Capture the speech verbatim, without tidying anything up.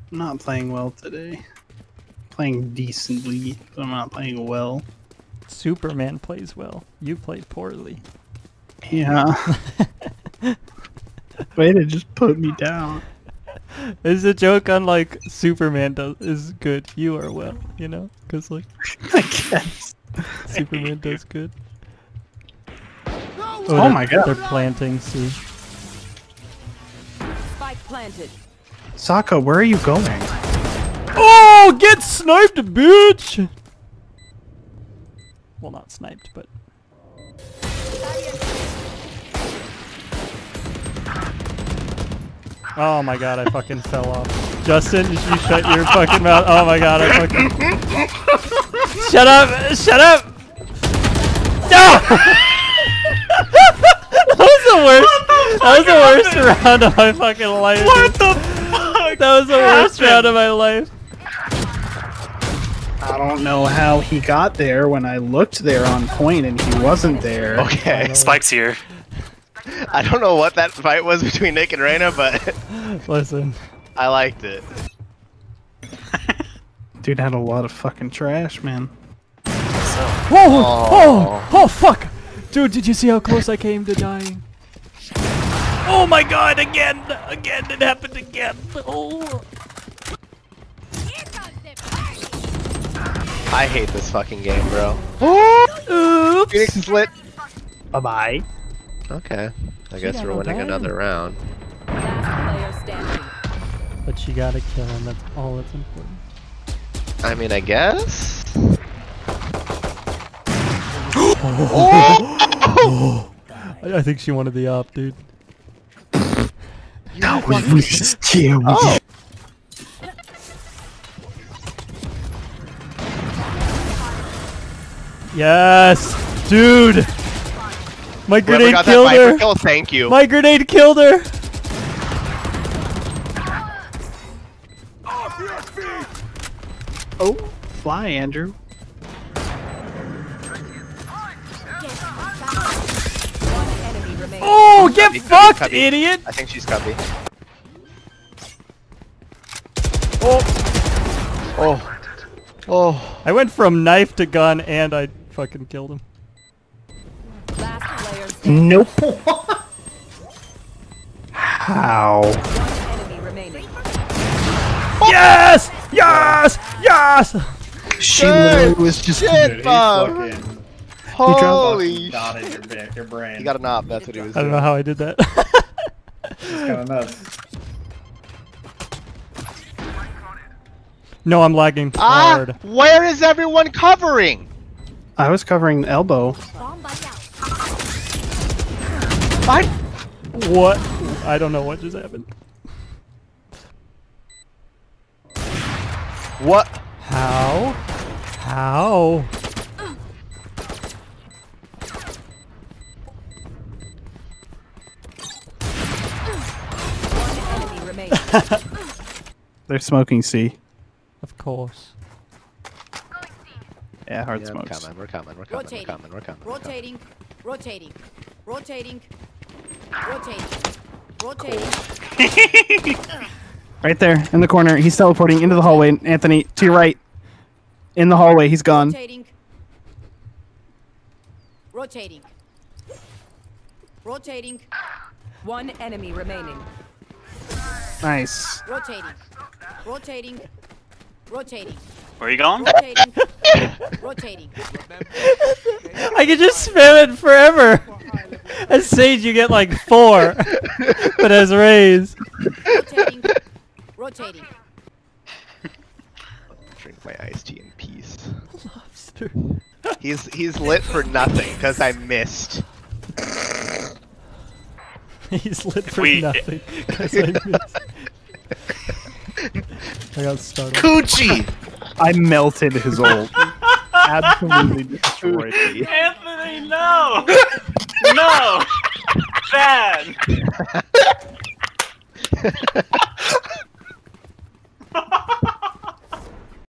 I'm not playing well today. Playing decently, but I'm not playing well. Superman plays well. You played poorly. Yeah. Way to just put me down. It's a joke on like Superman does is good. You are well, you know, because like I guess. Superman does good. Oh, Oh, my god. They're planting. See. Spike planted. Sokka, where are you going? Oh, get sniped, bitch! Well, not sniped, but. Oh my god, I fucking fell off. Justin, you shut your fucking mouth. Oh my god, I fucking. Shut up! Shut up! No! That was the worst. That was the worst round of my fucking life. What the fuck? That was the worst round of my life. I don't know how he got there when I looked there on point and he wasn't there. Okay. Spike's here. I don't know what that fight was between Nick and Reyna, but Listen. I liked it. Dude had a lot of fucking trash, man. Whoa! Oh! Oh, fuck! Dude, did you see how close I came to dying? Oh my god, again! Again, it happened again! Oh! I hate this fucking game, bro. Oops! Phoenix is lit. Bye-bye. Okay. I She guess got we're no winning time. another round. Last player standing. But she gotta kill him, that's all that's important. I mean, I guess. I, I think she wanted the op, dude. That was really scary. Oh. Yes! Dude! My Whoever grenade got killed that Viper her! kill, thank you. My grenade killed her! Oh, fly, Andrew. One enemy remaining. Oh, get Cubby, fucked, cubby. idiot! I think she's cubby. Oh, Oh. Oh. I went from knife to gun and I fucking killed him. Last player standing. Nope. How? One enemy remaining. Yes! Yes! Yes! She Good literally was just. shit, Dude, he Bob. fucking Holy dotted sh- your, ba- your brain. He got a knob, that's what he was I don't know doing. how I did that. It's kind of nuts. No, I'm lagging Ah! hard. Where is everyone covering? I was covering the elbow. I What? I don't know what just happened. What? How? How? One enemy remaining. They're smoking C. Of course. Yeah, hard Yeah, we're smokes. coming, we're coming, we're coming, we're Rotating. coming, we're coming. we're coming. Rotating. Rotating. Rotating. Rotating. Rotating. Right there, in the corner. He's teleporting into the hallway. Anthony, to your right. In the hallway, he's gone. Rotating. Rotating. Rotating. One enemy remaining. Nice. Rotating. Rotating. Rotating. Where are you going? Rotating. Rotating. I could just spam it forever. As Sage, you get like four. But as Raze. Rotating. Rotating. Drink my iced tea in peace. Lobster. He's he's lit for nothing because I missed. He's lit for We- nothing. 'Cause I missed. I got started. Coochie. I melted his ult. Absolutely destroyed me. Anthony, no! No! Bad!